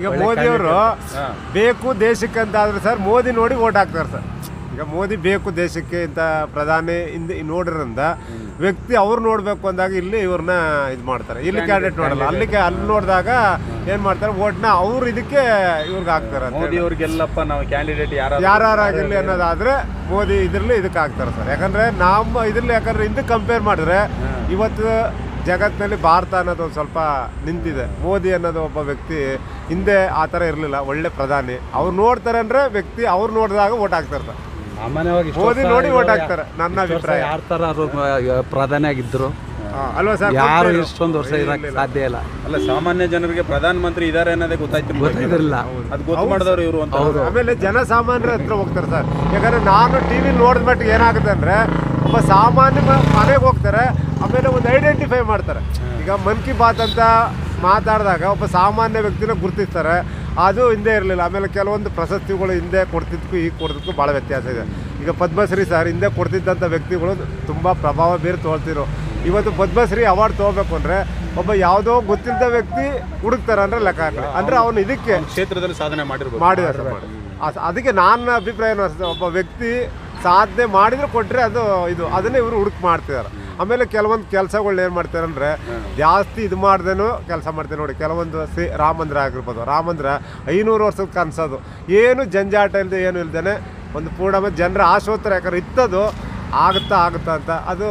ಈಗ ಮೋದಿಯವರು ಬೇಕು ದೇಶಕ್ಕೆ ಅಂತ ಆದ್ರೆ ಸರ್ ಮೋದಿ ನೋಡಿ ಓಟ್ ಹಾಕ್ತಾರೆ ಸರ್. ಈಗ ಮೋದಿ ಬೇಕು ದೇಶಕ್ಕೆ ಇಂಥ ಪ್ರಧಾನಿ ನೋಡಿರೋದ್ರಿಂದ ವ್ಯಕ್ತಿ ಅವ್ರು ನೋಡಬೇಕು ಅಂದಾಗ ಇಲ್ಲಿ ಇವ್ರನ್ನ ಇದು ಮಾಡ್ತಾರೆ. ಇಲ್ಲಿ ಕ್ಯಾಂಡಿಡೇಟ್ ನೋಡಲ್ಲ, ಅಲ್ಲಿ ನೋಡಿದಾಗ ಏನು ಮಾಡ್ತಾರೆ, ಓಟ್ನ ಅವ್ರು ಇದಕ್ಕೆ ಇವ್ರಿಗೆ ಹಾಕ್ತಾರೆ. ಮೋದಿ ಅವ್ರಿಗೆಲ್ಲಪ್ಪ ನಾವು ಕ್ಯಾಂಡಿಡೇಟ್ ಯಾರಾಗಿರಲಿ ಅನ್ನೋದಾದ್ರೆ ಮೋದಿ ಇದ್ರಲ್ಲಿ ಇದಕ್ಕೆ ಹಾಕ್ತಾರೆ ಸರ್. ಯಾಕಂದ್ರೆ ನಮ್ಮ ಇದ್ರಲ್ಲಿ ಯಾಕಂದ್ರೆ ಇದಕ್ಕೆ ಕಂಪೇರ್ ಮಾಡಿದ್ರೆ ಇವತ್ತು ಜಗತ್ತಿನಲ್ಲಿ ಭಾರತ ಅನ್ನೋದು ಒಂದು ಸ್ವಲ್ಪ ನಿಂತಿದೆ. ಮೋದಿ ಅನ್ನೋದು ಒಬ್ಬ ವ್ಯಕ್ತಿ ಹಿಂದೆ ಆ ಥರ ಇರಲಿಲ್ಲ, ಒಳ್ಳೆ ಪ್ರಧಾನಿ. ಅವ್ರು ನೋಡ್ತಾರೆ ಅಂದರೆ ವ್ಯಕ್ತಿ ಅವ್ರು ನೋಡಿದಾಗ ಓಟ್ ಹಾಕ್ತಾರೆ ಸರ್. ಸಾಮಾನ್ಯವಾಗಿ ಮೋದಿ ನೋಡಿ ಓಟ್ ಹಾಕ್ತಾರೆ ನನ್ನ ಅಭಿಪ್ರಾಯ. ಯಾರ ಥರ ಪ್ರಧಾನಿ ಆಗಿದ್ರು ಅಲ್ವಾ ಸರ್? ಯಾರು ಇಷ್ಟೊಂದು ವರ್ಷ ಇರಕ್ಕೆ ಸಾಧ್ಯ ಇಲ್ಲ. ಅಲ್ಲ, ಸಾಮಾನ್ಯ ಜನರಿಗೆ ಪ್ರಧಾನ ಮಂತ್ರಿ ಇದಾರೆ ಅನ್ನೋದೇ ಗೊತ್ತಾಯ್ತಿರಲಿಲ್ಲ. ಅದು ಗೊತ್ತು ಮಾಡಿದವರು ಇವರು ಅಂತ. ಆಮೇಲೆ ಜನಸಾಮಾನ್ಯರ ಹತ್ರ ಹೋಗ್ತಾರೆ ಸರ್. ಯಾಕಂದ್ರೆ ನಾನು ಟಿವಿ ನೋಡಿದ ಮಟ್ಟಿಗೆ ಏನಾಗುತ್ತೆ ಅಂದರೆ ಒಬ್ಬ ಸಾಮಾನ್ಯ ಮನೆಗೆ ಹೋಗ್ತಾರೆ, ಆಮೇಲೆ ಒಂದು ಐಡೆಂಟಿಫೈ ಮಾಡ್ತಾರೆ. ಈಗ ಮನ್ ಕಿ ಬಾತ್ ಅಂತ ಮಾತಾಡಿದಾಗ ಒಬ್ಬ ಸಾಮಾನ್ಯ ವ್ಯಕ್ತಿನ ಗುರುತಿಸ್ತಾರೆ, ಅದು ಹಿಂದೆ ಇರಲಿಲ್ಲ. ಆಮೇಲೆ ಕೆಲವೊಂದು ಪ್ರಶಸ್ತಿಗಳು ಹಿಂದೆ ಕೊಡ್ತಿದ್ದಕ್ಕೂ ಈಗ ಕೊಡ್ತಿದ್ದಕ್ಕೂ ಭಾಳ ವ್ಯತ್ಯಾಸ ಇದೆ. ಈಗ ಪದ್ಮಶ್ರೀ ಸರ್ ಹಿಂದೆ ಕೊಡ್ತಿದ್ದಂಥ ವ್ಯಕ್ತಿಗಳು ತುಂಬ ಪ್ರಭಾವ ಬೀರಿ ತೊಗೊಳ್ತಿರು. ಇವತ್ತು ಪದ್ಮಶ್ರೀ ಅವಾರ್ಡ್ ತೊಗೋಬೇಕು ಅಂದರೆ ಒಬ್ಬ ಯಾವುದೋ ಗೊತ್ತಿಲ್ಲದ ವ್ಯಕ್ತಿ ಹುಡುಕ್ತಾರೆ ಅಂದರೆ ಲೆಕ್ಕ ಹಾಕಿ, ಅಂದರೆ ಅವನು ಇದಕ್ಕೆ ಕ್ಷೇತ್ರದಲ್ಲಿ ಸಾಧನೆ ಮಾಡಿದ್ದಾರೆ. ಅದಕ್ಕೆ ನನ್ನ ಅಭಿಪ್ರಾಯ ಒಬ್ಬ ವ್ಯಕ್ತಿ ಸಾಧನೆ ಮಾಡಿದ್ರೆ ಕೊಟ್ಟರೆ ಅದು ಇದು ಅದನ್ನೇ ಇವರು ಹುಡುಕ್ ಮಾಡ್ತಿದ್ದಾರೆ. ಆಮೇಲೆ ಕೆಲವೊಂದು ಕೆಲಸಗಳು ಏನು ಮಾಡ್ತಾರೆ ಅಂದರೆ ಜಾಸ್ತಿ ಇದು ಮಾಡ್ದೇನೂ ಕೆಲಸ ಮಾಡ್ತಾರೆ. ನೋಡಿ, ಕೆಲವೊಂದು ರಾಮ ಮಂದಿರ ಆಗಿರ್ಬೋದು. ರಾಮ ಮಂದಿರ 500 ವರ್ಷದ ಕನಸೋದು, ಏನು ಜಂಜಾಟ ಇಲ್ಲದೆ ಏನು ಇಲ್ದೇ ಒಂದು ಪೂರ್ಣ ಜನರ ಆಶೋತ್ತರ ಯಾಕಂದ್ರೆ ಇತ್ತದು ಆಗುತ್ತಾ ಅಂತ ಅದು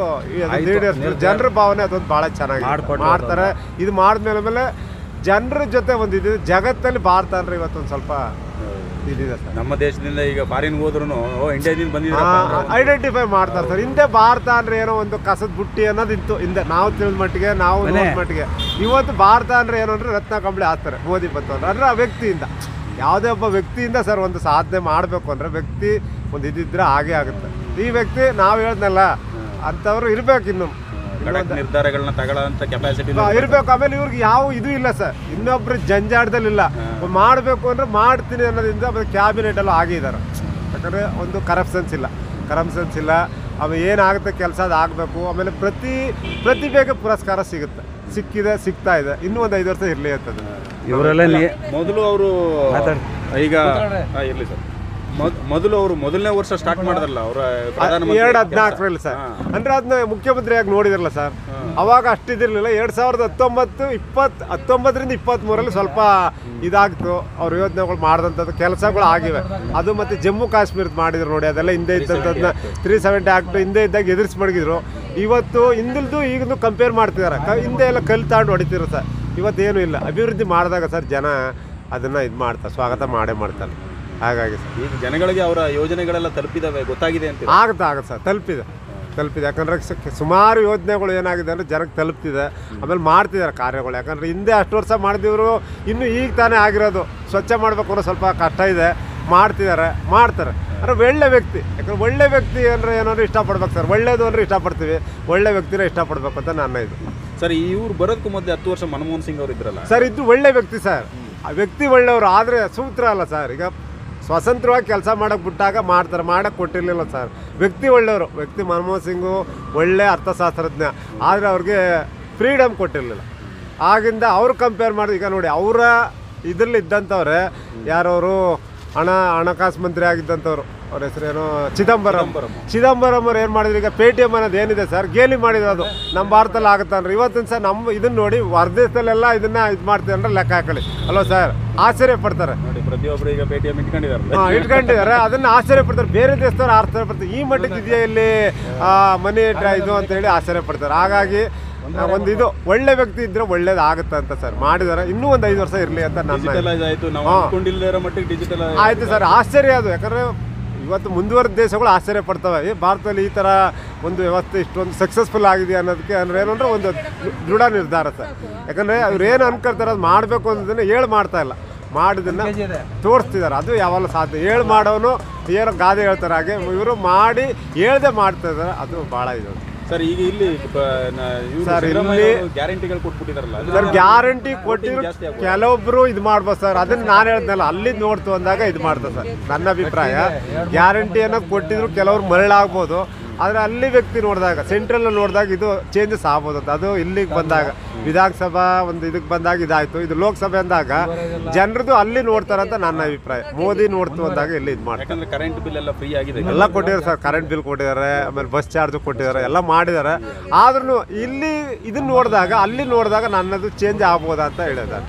ಜನರ ಭಾವನೆ ಅದೊಂದು ಭಾಳ ಚೆನ್ನಾಗಿ ಮಾಡ್ತಾರೆ. ಇದು ಮಾಡಿದ್ಮೇಲೆ ಜನರ ಜೊತೆ ಒಂದು ಇದು ಜಗತ್ತಲ್ಲಿ ಭಾರತ ಅಂದರೆ ಇವತ್ತೊಂದು ಸ್ವಲ್ಪ ಇದಿದೆ ಸರ್. ನಮ್ಮ ದೇಶದಿಂದ ಈಗ ಫಾರಿನ್ ಹೋದ್ರು ಇಂಡಿಯಾದಿಂದ ಬಂದಿದ್ದಾರೆ ಐಡೆಂಟಿಫೈ ಮಾಡ್ತಾರೆ ಸರ್. ಹಿಂದೆ ಭಾರತ ಅಂದರೆ ಏನೋ ಒಂದು ಕಸದ ಬುಟ್ಟಿ ಅನ್ನೋದು ಇತ್ತು ಹಿಂದೆ, ನಾವು ತಿಳಿದ ಮಟ್ಟಿಗೆ, ನಾವು ನೋಡಿದ ಮಟ್ಟಿಗೆ. ಇವತ್ತು ಭಾರತ ಅಂದರೆ ಏನು ಅಂದರೆ ರತ್ನ ಕಂಬಳಿ ಹಾಕ್ತಾರೆ ಮೋದಿ ಬಂತಂದ್ರೆ. ಅಂದರೆ ಆ ವ್ಯಕ್ತಿಯಿಂದ, ಯಾವುದೇ ಒಬ್ಬ ವ್ಯಕ್ತಿಯಿಂದ ಸರ್ ಒಂದು ಸಾಧನೆ ಮಾಡಬೇಕು ಅಂದರೆ ವ್ಯಕ್ತಿ ಒಂದು ಇದಿದ್ರೆ ಹಾಗೇ ಆಗುತ್ತೆ. ಈ ವ್ಯಕ್ತಿ ನಾವು ಹೇಳ್ದಲ್ಲ ಅಂಥವ್ರು ಇರಬೇಕು, ಇನ್ನು ನಿರ್ಧಾರಗಳನ್ನ ತಗೊಳ್ಳೋಂಥ ಕೆಪಾಸಿಟಿ ಇರಬೇಕು. ಆಮೇಲೆ ಇವ್ರಿಗೆ ಯಾವ ಇದು ಇಲ್ಲ ಸರ್, ಇನ್ನೊಬ್ರು ಜಂಜಾಟದಲ್ಲಿಲ್ಲ. ಮಾಡಬೇಕು ಅಂದರೆ ಮಾಡ್ತೀನಿ ಅನ್ನೋದ್ರಿಂದ ಕ್ಯಾಬಿನೆಟಲ್ಲೂ ಆಗಿದ್ದಾರೆ. ಯಾಕಂದರೆ ಒಂದು ಕರಪ್ಷನ್ಸ್ ಇಲ್ಲ. ಆಮೇಲೆ ಏನಾಗುತ್ತೆ ಕೆಲಸ ಅದು ಆಗಬೇಕು. ಆಮೇಲೆ ಪ್ರತಿಭೆಗೆ ಪುರಸ್ಕಾರ ಸಿಗ್ತಾ ಇದೆ. ಇನ್ನೂ ಒಂದು 5 ವರ್ಷ ಇರಲಿ ಅಂತದ್ದು. ಇವರೆಲ್ಲ ಮೊದಲು ಅವರು ಈಗ ಇರಲಿ ಸರ್, ಮೊದಲು ಅವರು ಮೊದಲನೇ ವರ್ಷ ಸ್ಟಾರ್ಟ್ ಮಾಡಿದ್ರಲ್ಲ ಅವರ 2014 ಸರ್. ಅಂದ್ರೆ ಅದನ್ನ ಮುಖ್ಯಮಂತ್ರಿಯಾಗಿ ನೋಡಿದ್ರಲ್ಲ ಸರ್, ಅವಾಗ ಅಷ್ಟಿದಿರಲಿಲ್ಲ. 2019ರಿಂದ 23ರಲ್ಲಿ ಸ್ವಲ್ಪ ಇದಾಗ್ತು. ಅವ್ರ ಯೋಜನೆಗಳು ಮಾಡಿದಂಥದ್ದು ಕೆಲಸಗಳು ಆಗಿವೆ. ಅದು ಮತ್ತು ಜಮ್ಮು ಕಾಶ್ಮೀರದ ಮಾಡಿದ್ರು ನೋಡಿ, ಅದೆಲ್ಲ ಹಿಂದೆ ಇದ್ದಂಥದ್ದನ್ನ 370 ಆಕ್ಟ್ ಹಿಂದೆ ಇದ್ದಾಗ ಎದುರಿಸಿ ಮಡಗಿದ್ರು. ಇವತ್ತು ಹಿಂದಿಲ್ದು ಈಗಿಂದು ಕಂಪೇರ್ ಮಾಡ್ತಿದ್ದಾರೆ. ಹಿಂದೆ ಎಲ್ಲ ಕಲ್ಲು ತಾಂಡು ಹೊಡಿತಿರು ಸರ್. ಇವತ್ತೇನು ಇಲ್ಲ. ಅಭಿವೃದ್ಧಿ ಮಾಡಿದಾಗ ಸರ್ ಜನ ಅದನ್ನು ಇದು ಮಾಡ್ತಾರೆ, ಸ್ವಾಗತ ಮಾಡ್ತಾರೆ. ಹಾಗಾಗಿ ಸರ್ ಈಗ ಜನಗಳಿಗೆ ಅವರ ಯೋಜನೆಗಳೆಲ್ಲ ತಲುಪಿದಾವೆ, ಗೊತ್ತಾಗಿದೆ ಅಂತ ಆಗುತ್ತೆ ಸರ್. ತಲುಪಿದೆ. ಯಾಕಂದರೆ ಸುಮಾರು ಯೋಜನೆಗಳು ಏನಾಗಿದೆ ಅಂದರೆ ಜನಕ್ಕೆ ತಲುಪ್ತಿದೆ. ಆಮೇಲೆ ಮಾಡ್ತಿದ್ದಾರೆ ಕಾರ್ಯಗಳು. ಯಾಕಂದರೆ ಹಿಂದೆ ಅಷ್ಟು ವರ್ಷ ಮಾಡಿದವರು ಇನ್ನೂ ಈಗ ತಾನೇ ಆಗಿರೋದು. ಸ್ವಚ್ಛ ಮಾಡಬೇಕು ಅನ್ನೋ ಸ್ವಲ್ಪ ಕಷ್ಟ ಇದೆ, ಮಾಡ್ತಾರೆ. ಅಂದರೆ ಒಳ್ಳೆ ವ್ಯಕ್ತಿ. ಯಾಕಂದ್ರೆ ಒಳ್ಳೆ ವ್ಯಕ್ತಿ ಅಂದರೆ ಏನಂದ್ರೆ ಇಷ್ಟಪಡ್ಬೇಕು ಸರ್. ಒಳ್ಳೇದು ಅಂದರೆ ಇಷ್ಟಪಡ್ತೀವಿ, ಒಳ್ಳೆ ವ್ಯಕ್ತಿನ ಇಷ್ಟಪಡ್ಬೇಕು ಅಂತ ನನ್ನ ಇದು ಸರ್. ಇವ್ರು ಬರೋದಕ್ಕೂ ಮೊದಲು 10 ವರ್ಷ ಮನಮೋಹನ್ ಸಿಂಗ್ ಅವರು ಇದ್ರಲ್ಲ ಸರ್, ಇದು ಒಳ್ಳೆ ವ್ಯಕ್ತಿ ಸರ್. ಆ ವ್ಯಕ್ತಿ ಒಳ್ಳೆಯವರು, ಆದರೆ ಸೂತ್ರ ಅಲ್ಲ ಸರ್. ಈಗ ಸ್ವತಂತ್ರವಾಗಿ ಕೆಲಸ ಮಾಡೋಕ್ಕೆ ಬಿಟ್ಟಾಗ ಮಾಡೋಕ್ಕೆ ಕೊಟ್ಟಿರಲಿಲ್ಲ ಸರ್. ವ್ಯಕ್ತಿ ಒಳ್ಳೆಯವರು. ವ್ಯಕ್ತಿ ಮನಮೋಹನ್ ಸಿಂಗು ಒಳ್ಳೆ ಅರ್ಥಶಾಸ್ತ್ರಜ್ಞ, ಆದರೆ ಅವ್ರಿಗೆ ಫ್ರೀಡಮ್ ಕೊಟ್ಟಿರಲಿಲ್ಲ. ಆಗಿಂದ ಅವ್ರು ಕಂಪೇರ್ ಮಾಡಿ ಈಗ ನೋಡಿ, ಅವರ ಇದರಲ್ಲಿ ಇದ್ದಂಥವ್ರೆ ಯಾರವರು ಹಣಕಾಸು ಮಂತ್ರಿ ಆಗಿದ್ದಂಥವ್ರು, ಅವ್ರ ಹೆಸರೇನು ಚಿದಂಬರಂ ಅವ್ರು ಏನು ಮಾಡಿದ್ರು, ಈಗ ಪೇಟಿಎಮ್ ಅನ್ನೋದು ಏನಿದೆ ಸರ್, ಗೇಲಿ ಮಾಡಿದ್ರು. ಅದು ನಮ್ಮ ಭಾರತದಲ್ಲಿ ಆಗುತ್ತೆ ಅಂದ್ರೆ ಇವತ್ತಿನ ಸರ್ ನಮ್ಮ ಇದನ್ನು ನೋಡಿ ಹೊರದೇಶದಲ್ಲೆಲ್ಲ ಇದನ್ನ ಇದು ಮಾಡ್ತೀವಿ ಅಂದ್ರೆ ಲೆಕ್ಕ ಹಾಕೊಳ್ಳಿ ಅಲ್ವಾ ಸರ್. ಆಶ್ಚರ್ಯ ಪಡ್ತಾರೆ ನೋಡಿ, ಪ್ರತಿಯೊಬ್ಬರು ಈಗ ಪೇಟಿಎಮ್ ಇಟ್ಕೊಂಡಿದ್ದಾರೆ. ಅದನ್ನು ಆಶ್ಚರ್ಯ ಪಡ್ತಾರೆ. ಬೇರೆ ದೇಶದವ್ರು ಆಶ್ಚರ್ಯ ಪಡ್ತಾರೆ, ಈ ಮಟ್ಟಕ್ಕೆ ಇದೆಯಾ ಇಲ್ಲಿ ಮನಿ ಇದು ಅಂತ ಹೇಳಿ ಆಶ್ಚರ್ಯ ಪಡ್ತಾರೆ. ಹಾಗಾಗಿ ಒಂದು ಇದು ಒಳ್ಳೆ ವ್ಯಕ್ತಿ ಇದ್ರೆ ಒಳ್ಳೇದಾಗುತ್ತೆ ಅಂತ ಸರ್ ಮಾಡಿದ್ದಾರೆ. ಇನ್ನೂ ಒಂದು 5 ವರ್ಷ ಇರಲಿ ಅಂತ ನನ್ನ ಆಯ್ತು ಸರ್. ಆಶ್ಚರ್ಯ ಅದು. ಯಾಕಂದರೆ ಇವತ್ತು ಮುಂದುವರೆದ ದೇಶಗಳು ಆಶ್ಚರ್ಯ ಪಡ್ತವೆ, ಭಾರತದಲ್ಲಿ ಈ ಥರ ಒಂದು ವ್ಯವಸ್ಥೆ ಇಷ್ಟೊಂದು ಸಕ್ಸಸ್ಫುಲ್ ಆಗಿದೆ ಅನ್ನೋದಕ್ಕೆ ಅಂದರೆ ಏನಂದ್ರೆ ಒಂದು ದೃಢ ನಿರ್ಧಾರ ಸರ್. ಯಾಕಂದರೆ ಅವ್ರು ಏನು ಅನ್ಕೊಳ್ತಾರೆ ಅದು ಮಾಡಬೇಕು ಅನ್ನೋದನ್ನು ಮಾಡ್ತಾ ಇಲ್ಲ, ಮಾಡಿದನ್ನು ತೋರಿಸ್ತಿದ್ದಾರೆ. ಅದು ಯಾವಾಗ ಸಾಧ್ಯ. ಮಾಡೋನು ಏನೋ ಗಾದೆ ಹೇಳ್ತಾರೆ, ಹಾಗೆ ಇವರು ಮಾಡಿ ಹೇಳ್ದೆ ಮಾಡ್ತಾ ಇದ್ದಾರೆ. ಅದು ಭಾಳ ಇದು ಸರ್. ಈಗ ಇಲ್ಲಿ ಸರ್ ಇಲ್ಲಿ ಗ್ಯಾರಂಟಿಗಳು ಕೊಟ್ಬಿಟ್ಟಿದಾರಲ್ಲ ಸರ್, ಗ್ಯಾರಂಟಿ ಕೊಟ್ಟಿದ್ರು ಕೆಲವೊಬ್ರು ಇದು ಮಾಡ್ಬೋದು ಸರ್. ಅದನ್ನ ನಾನು ಹೇಳ್ದಲ್ಲ, ಅಲ್ಲಿ ನೋಡ್ತು ಅಂದಾಗ ಇದು ಮಾಡ್ತಾರೆ ಸರ್. ನನ್ನ ಅಭಿಪ್ರಾಯ ಗ್ಯಾರಂಟಿ ಅನ್ನೋದು ಕೊಟ್ಟಿದ್ರು ಕೆಲವ್ರು ಮರಳಾಗ್ಬೋದು, ಆದರೆ ಅಲ್ಲಿ ವ್ಯಕ್ತಿ ನೋಡಿದಾಗ ಸೆಂಟ್ರಲ್ ನೋಡಿದಾಗ ಇದು ಚೇಂಜಸ್ ಆಗ್ಬೋದು ಅಂತ. ಅದು ಇಲ್ಲಿಗೆ ಬಂದಾಗ ವಿಧಾನಸಭಾ ಒಂದು ಇದಕ್ಕೆ ಬಂದಾಗ ಇದಾಯಿತು. ಇದು ಲೋಕಸಭೆ ಅಂದಾಗ ಜನರದು ಅಲ್ಲಿ ನೋಡ್ತಾರಂತ ನನ್ನ ಅಭಿಪ್ರಾಯ. ಮೋದಿ ನೋಡ್ತು ಅಂದಾಗ ಇಲ್ಲಿ ಇದು ಮಾಡ್ತಾರೆ. ಯಾಕಂದ್ರೆ ಕರೆಂಟ್ ಬಿಲ್ ಎಲ್ಲ ಫ್ರೀ ಆಗಿದೆ, ಎಲ್ಲ ಕೊಟ್ಟಿದ್ದಾರೆ ಸರ್. ಕರೆಂಟ್ ಬಿಲ್ ಕೊಟ್ಟಿದ್ದಾರೆ, ಆಮೇಲೆ ಬಸ್ ಚಾರ್ಜ್ ಕೊಟ್ಟಿದ್ದಾರೆ, ಎಲ್ಲ ಮಾಡಿದ್ದಾರೆ. ಆದ್ರೂ ಇಲ್ಲಿ ಇದನ್ನ ನೋಡಿದಾಗ ಅಲ್ಲಿ ನೋಡಿದಾಗ ನನ್ನದು ಚೇಂಜ್ ಆಗ್ಬೋದಾ ಅಂತ ಹೇಳಿದ್ದಾರೆ.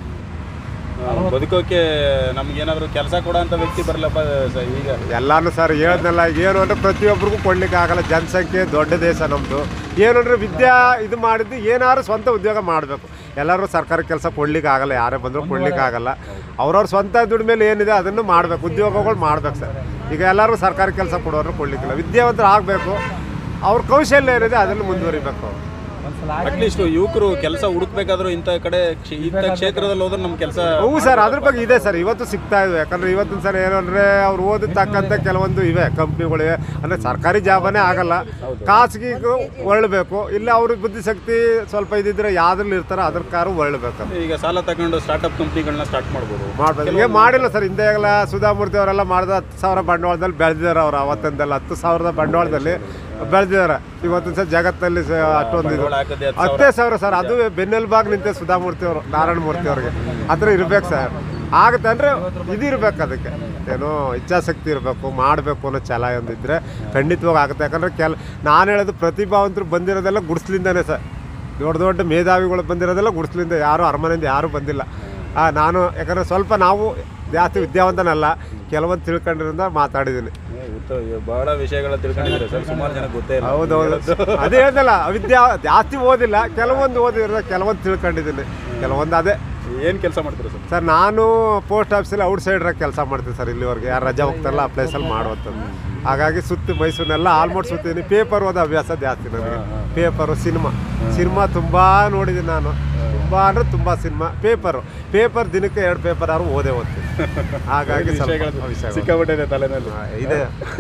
ಬದುಕೋಕೆ ನಮ್ಗೇನಾದ್ರು ಕೆಲಸ ಕೊಡೋ ಅಂತ ವ್ಯಕ್ತಿ ಬರಲಪ್ಪ ಈಗ ಎಲ್ಲಾನು ಸರ್ ಹೇಳ್ದಲ್ಲ. ಏನು ಅಂದರೆ ಪ್ರತಿಯೊಬ್ಬರಿಗೂ ಕೊಡ್ಲಿಕ್ಕೆ ಆಗಲ್ಲ. ಜನಸಂಖ್ಯೆ ದೊಡ್ಡ ದೇಶ ನಮ್ಮದು. ಏನು ಅಂದರೆ ವಿದ್ಯಾ ಇದು ಮಾಡಿದ್ದು ಏನಾದ್ರು ಸ್ವಂತ ಉದ್ಯೋಗ ಮಾಡಬೇಕು. ಎಲ್ಲರೂ ಸರ್ಕಾರಿ ಕೆಲಸ ಕೊಡ್ಲಿಕ್ಕೆ ಆಗಲ್ಲ, ಯಾರೇ ಬಂದರೂ ಕೊಡ್ಲಿಕ್ಕೆ ಆಗಲ್ಲ. ಅವ್ರವ್ರ ಸ್ವಂತ ದುಡ್ಡು ಮೇಲೆ ಏನಿದೆ ಅದನ್ನು ಮಾಡಬೇಕು, ಉದ್ಯೋಗಗಳು ಮಾಡ್ಬೇಕು ಸರ್. ಈಗ ಎಲ್ಲರೂ ಸರ್ಕಾರಿ ಕೆಲಸ ಕೊಡೋರು ಕೊಡ್ಲಿಕ್ಕಿಲ್ಲ. ವಿದ್ಯಾವಂತರು ಆಗಬೇಕು, ಅವ್ರ ಕೌಶಲ್ಯ ಏನಿದೆ ಅದನ್ನು ಮುಂದುವರಿಬೇಕು. ಅಟ್ಲೀಸ್ಟ್ ಯುವಕರು ಕೆಲಸ ಹುಡುಕ್ಬೇಕಾದ್ರೂ ಇಂಥ ಕ್ಷೇತ್ರದಲ್ಲಿ ಹೋದ್ರೆ ನಮ್ಮ ಕೆಲಸ. ಹ್ಞೂ ಸರ್, ಅದ್ರ ಬಗ್ಗೆ ಇದೆ ಸರ್. ಇವತ್ತು ಸಿಗ್ತಾ ಇದೆ. ಯಾಕಂದರೆ ಇವತ್ತಿನ ಸರ್ ಏನು ಅಂದರೆ ಅವ್ರು ಓದಿದ ತಕ್ಕಂತೆ ಕೆಲವೊಂದು ಇವೆ ಕಂಪ್ನಿಗಳಿವೆ. ಅಂದರೆ ಸರ್ಕಾರಿ ಜಾಬನೇ ಆಗಲ್ಲ, ಖಾಸಗಿಗೂ ಒಳ್ಳಬೇಕು. ಇಲ್ಲ ಅವ್ರಿಗೆ ಬುದ್ಧಿಶಕ್ತಿ ಸ್ವಲ್ಪ ಇದ್ದಿದ್ರೆ ಯಾವ್ದ್ರಲ್ಲಿ ಇರ್ತಾರೋ ಅದ್ರ ಕಾರು ಒಳ್ಳಬೇಕು. ಈಗ ಸಾಲ ತಗೊಂಡು ಸ್ಟಾರ್ಟ್ಅಪ್ ಕಂಪ್ನಿಗಳನ್ನ ಸ್ಟಾರ್ಟ್ ಮಾಡ್ಬೋದು. ಈಗ ಮಾಡಿಲ್ಲ ಸರ್. ಹಿಂದೆ ಎಲ್ಲ ಸುಧಾಮೂರ್ತಿ ಅವರೆಲ್ಲ ಮಾಡಿದ 10,000 ಬಂಡವಾಳದಲ್ಲಿ ಬೆಳೆದಿದ್ದಾರೆ. ಅವರು ಅವತ್ತಿಂದೆಲ್ಲ 10,000 ಬಂಡವಾಳದಲ್ಲಿ ಬೆಳೆದಿದ್ದಾರೆ. ಇವತ್ತಿನ ಸರ್ ಜಗತ್ತಲ್ಲಿ ಅಷ್ಟೊಂದು ಇದು 10,000 ಸರ್. ಅದು ಬೆನ್ನೆಲುಬಾಗಿ ನಿಂತೆ ಸುಧಾಮೂರ್ತಿ ಅವರು, ನಾರಾಯಣ ಮೂರ್ತಿ ಅವ್ರಿಗೆ ಹತ್ರ ಇರ್ಬೇಕು ಸರ್. ಆಗುತ್ತೆ ಅಂದರೆ ಇದು ಇರ್ಬೇಕು, ಅದಕ್ಕೆ ಏನೋ ಇಚ್ಛಾಶಕ್ತಿ ಇರಬೇಕು, ಮಾಡಬೇಕು ಅನ್ನೋ ಛಲ ಒಂದಿದ್ರೆ ಖಂಡಿತವಾಗಿ ಆಗುತ್ತೆ. ಯಾಕಂದರೆ ನಾನು ಹೇಳೋದು ಪ್ರತಿಭಾವಂತರು ಬಂದಿರೋದೆಲ್ಲ ಗುಡಿಸ್ಲಿಂದನೇ ಸರ್. ದೊಡ್ಡ ದೊಡ್ಡ ಮೇಧಾವಿಗಳು ಬಂದಿರೋದೆಲ್ಲ ಗುಡಿಸ್ಲಿಂದ, ಯಾರು ಅರಮನೆಯಿಂದ ಯಾರೂ ಬಂದಿಲ್ಲ. ನಾನು ಯಾಕಂದರೆ ಸ್ವಲ್ಪ ನಾವು ಜಾಸ್ತಿ ವಿದ್ಯಾವಂತನಲ್ಲ, ಕೆಲವೊಂದು ತಿಳ್ಕೊಂಡಿರೋದ್ರಿಂದ ಮಾತಾಡಿದ್ದೀನಿ. ಬಹಳ ವಿಷಯಗಳ ತಿಳ್ಕೊಂಡಿದ್ದಾರೆ ಸರ್, ಸುಮಾರು ಜನ ಗೊತ್ತೇ ಇಲ್ಲ. ಹೌದೌದು, ಅದೇ ಹೇಳ್ದಲ್ಲ, ಜಾಸ್ತಿ ಓದಿಲ್ಲ, ಕೆಲವೊಂದು ಓದಿರೋ, ಕೆಲವೊಂದು ತಿಳ್ಕೊಂಡಿದ್ದೀನಿ, ಕೆಲವೊಂದು. ಅದೇ ಏನು ಕೆಲಸ ಮಾಡ್ತೀರಾ ಸರ್? ಸರ್ ನಾನು ಪೋಸ್ಟ್ ಆಫೀಸಲ್ಲಿ ಔಟ್ ಸೈಡ್ರಾಗ ಕೆಲಸ ಮಾಡ್ತೀನಿ ಸರ್. ಇಲ್ಲಿವರೆಗೆ ಯಾರು ರಜಾ ಹೋಗ್ತಾರಲ್ಲ ಆ ಪ್ಲೇಸಲ್ಲಿ ಮಾಡುವಂಥದ್ದು. ಹಾಗಾಗಿ ಸುತ್ತಿ ಮೈಸೂರಿನೆಲ್ಲ ಆಲ್ಮೋಸ್ಟ್ ಸುತ್ತೀನಿ. ಪೇಪರ್ ಓದೋ ಅಭ್ಯಾಸ ಜಾಸ್ತಿ ನನಗೆ. ಪೇಪರು, ಸಿನಿಮಾ ತುಂಬ ನೋಡಿದ್ದೀನಿ ನಾನು. ತುಂಬ ಅಂದರೆ ತುಂಬ ಸಿನಿಮಾ. ಪೇಪರ್ ದಿನಕ್ಕೆ 2 ಪೇಪರ್ ಆದ್ರೂ ಓದ್ತೀನಿ. ಹಾಗಾಗಿ ಸಿಕ್ಕಾಬಿಟ್ಟಿದೆ ತಲೆನಲ್ಲಿ ಇದೆ.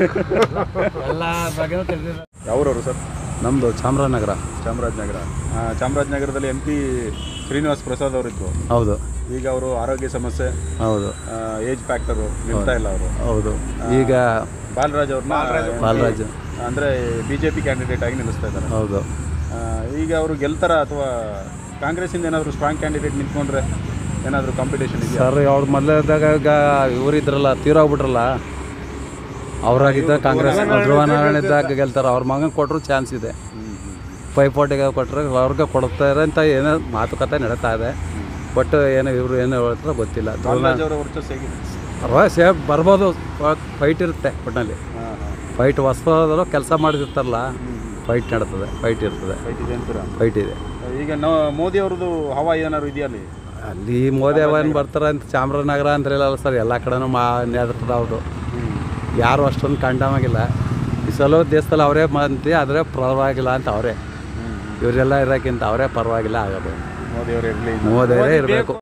ಯಾವ್ರವರು ಸರ್? ನಮ್ಮದು ಚಾಮರಾಜನಗರ. ಚಾಮರಾಜನಗರದಲ್ಲಿ MP ಶ್ರೀನಿವಾಸ್ ಪ್ರಸಾದ್ ಅವರಿದ್ರು. ಹೌದು. ಈಗ ಅವರು ಆರೋಗ್ಯ ಸಮಸ್ಯೆ, ಹೌದು, ಏಜ್ ಫ್ಯಾಕ್ಟರು ನಿಲ್ತಾ ಇಲ್ಲ ಅವರು. ಹೌದು. ಈಗ ಬಾಲರಾಜ್ ಬಾಲರಾಜ್ ಅಂದರೆ BJP ಕ್ಯಾಂಡಿಡೇಟ್ ಆಗಿ ನಿಲ್ಲಿಸ್ತಾ ಇದ್ದಾರೆ. ಹೌದು. ಈಗ ಅವರು ಗೆಲ್ತಾರ ಅಥವಾ ಕಾಂಗ್ರೆಸ್ಸಿಂದ ಏನಾದರೂ ಸ್ಟ್ರಾಂಗ್ ಕ್ಯಾಂಡಿಡೇಟ್ ನಿಂತ್ಕೊಂಡ್ರೆ ಏನಾದರೂ ಕಾಂಪಿಟೇಷನ್ ಇದೆಯಾ ಸರ್? ಅವ್ರು ಮೊದಲಿದ್ದಾಗ ಈಗ ಇವರಿದ್ರಲ್ಲ, ತೀರೋಗ್ಬಿಟ್ರಲ್ಲ, ಅವರಾಗಿದ್ದ ಕಾಂಗ್ರೆಸ್ ಧ್ರುವನಾರಾಯಣ ಇದ್ದಾಗ ಗೆಲ್ತಾರೆ. ಅವ್ರ ಮಗನ ಕೊಟ್ಟರು ಚಾನ್ಸ್ ಇದೆ. ಪೈಪೋಟಿಗೆ ಕೊಟ್ಟರೆ ಅವ್ರಿಗೆ ಕೊಡ್ತಾರೆ ಅಂತ ಏನೋ ಮಾತುಕತೆ ನಡೀತಾ ಇದೆ. ಬಟ್ ಏನೋ ಇವರು ಏನೋ ಹೇಳ್ತಾರೋ ಗೊತ್ತಿಲ್ಲ. ಸೇಫ್ ಬರ್ಬೋದು, ಫೈಟ್ ಇರುತ್ತೆ ಒಟ್ಟಿನಲ್ಲಿ. ಫೈಟ್ ಹೊಸದಾದ್ರು ಕೆಲಸ ಮಾಡಿರ್ತಾರಲ್ಲ, ಫೈಟ್ ನಡೀತದೆ, ಫೈಟ್ ಇರ್ತದೆ, ಫೈಟ್ ಇದೆ. ಈಗ ಮೋದಿ ಅವ್ರದ್ದು ಹವಾ ಏನಾದ್ರು ಇದೆಯಾ ಅಲ್ಲಿ? ಮೋದಿ ಅವನು ಬರ್ತಾರೆ ಅಂತ ಚಾಮರಾಜನಗರ ಅಂತಿರಲ್ಲ ಸರ್, ಎಲ್ಲ ಕಡೆನೂ ನೆದರ್ತದೆ ಅವ್ರದ್ದು. ಯಾರು ಅಷ್ಟೊಂದು ಕಂಡಮಾಗಿಲ್ಲ. ಈ ಸಲ ದೇಶದಲ್ಲಿ ಅವರೇ ಮಂತ್ರಿ ಆದರೆ ಪರವಾಗಿಲ್ಲ ಅಂತ ಅವರೇ. ಇವರೆಲ್ಲ ಇರೋಕ್ಕಿಂತ ಅವರೇ ಪರವಾಗಿಲ್ಲ ಆಗೋದು. ಮೋದಿಯವರೇ ಇರಬೇಕು.